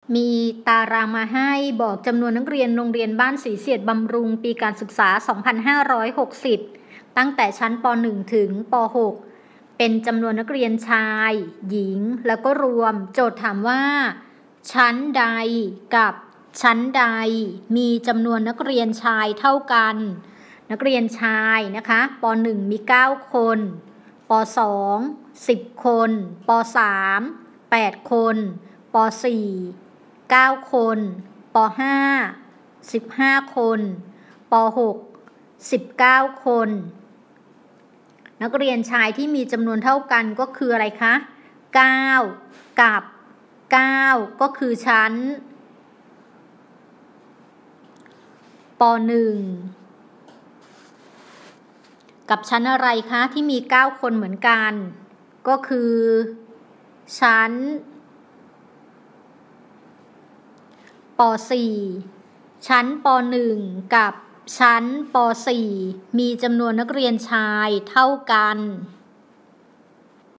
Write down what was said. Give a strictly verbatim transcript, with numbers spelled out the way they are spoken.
มีตารางมาให้บอกจำนวนนักเรียนโรงเรียนบ้านศรีเสียดบำรุงปีการศึกษา สองพันห้าร้อยหกสิบ ตั้งแต่ชั้นป หนึ่ง ถึงป หก เป็นจำนวนนักเรียนชายหญิงแล้วก็รวมโจทย์ถามว่าชั้นใดกับชั้นใดมีจำนวนนักเรียนชายเท่ากันนักเรียนชายนะคะป หนึ่ง มี เก้า คนป สอง สิบ คนป สาม แปด คนป สี่ เก้า คนป ห้า สิบห้า คนป หก สิบเก้า คนนักเรียนชายที่มีจำนวนเท่ากันก็คืออะไรคะเก้ากับเก้าก็คือชั้นป หนึ่ง กับชั้นอะไรคะที่มีเก้าคนเหมือนกันก็คือชั้นป สี่ ชั้นป หนึ่ง กับชั้นป สี่ มีจำนวนนักเรียนชายเท่ากัน